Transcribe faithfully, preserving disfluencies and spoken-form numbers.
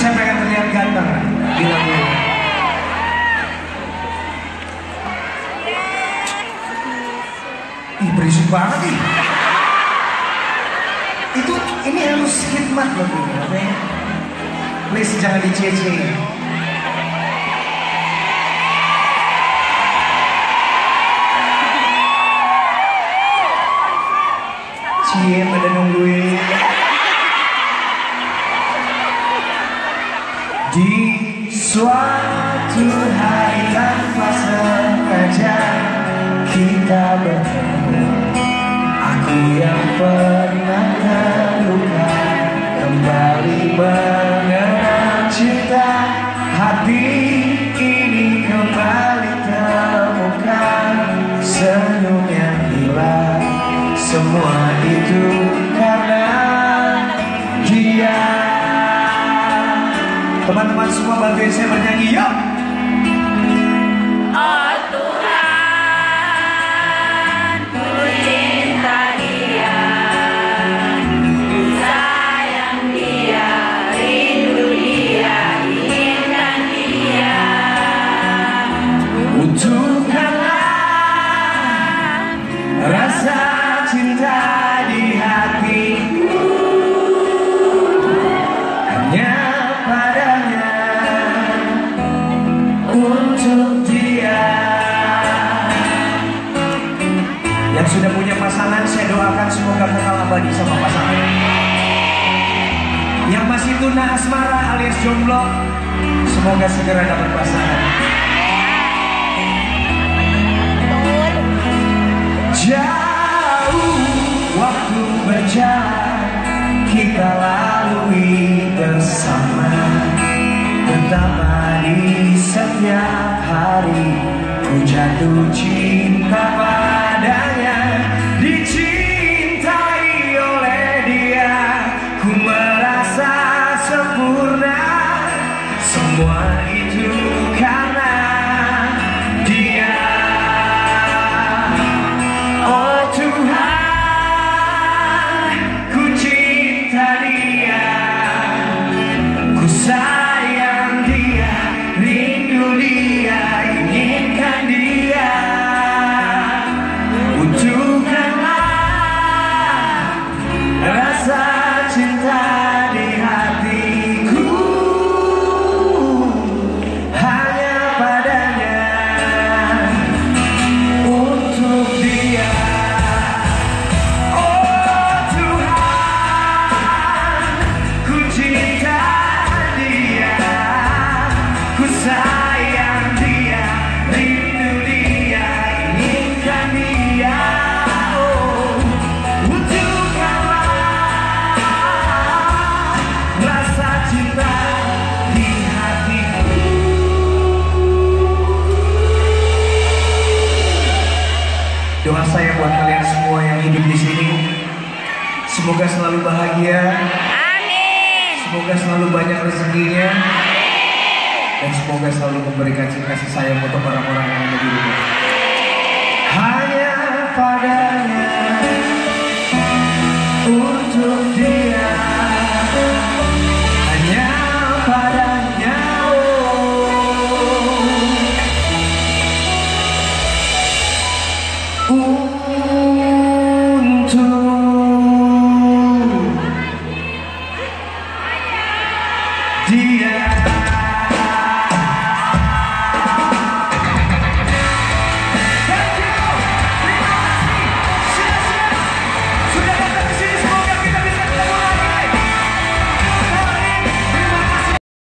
Saya pengen terlihat ganteng, bilangnya. Ih, berisik banget nih. Itu, ini harus khidmat loh ini, oke? Please jangan dicece. Cie pada nungguin. Di suatu hari tanpa sengaja kita bertemu. Aku yang pernah terluka kembali mengenal cinta. Hati ini kembali temukan senyum yang hilang. Semua itu karena dia. Teman-teman semua bantuin saya bernyanyi, yuk! Oh Tuhan, ku cinta dia, ku sayang dia, rindu dia, inginkan dia. Untukkanlah rasa cinta di hatiku hanya padanya, untuk dia. Yang sudah punya pasangan, saya doakan semoga kekal abadi sama pasangan. Yang masih tuna asmara alias jomblo, semoga segera dapat pasangan. Jauh waktu berjalan, kita lalui bersama. Betapa di setiap hari ku jatuh cinta padanya. Dicintai oleh dia, ku merasa sempurna. Semua itu karena dia. Oh Tuhan, ku cinta dia, ku sayang dia, rindu dia, inginkan dia. Untukkanlah rasa cinta di hatiku hanya padanya, untuk dia. Oh Tuhan, ku cinta dia, ku sayang dia, rindu dia, inginkan dia. Oh, untukkanlah rasa cinta di hatiku. Doa saya buat kalian semua yang hidup di sini, semoga selalu bahagia. Amin. Semoga selalu banyak rezekinya. Dan semoga selalu memberikan kasih sayang untuk orang-orang yang ada di rumah. Hanya padanya, untuk dia. Hanya padanya. Oh. Untuk dia.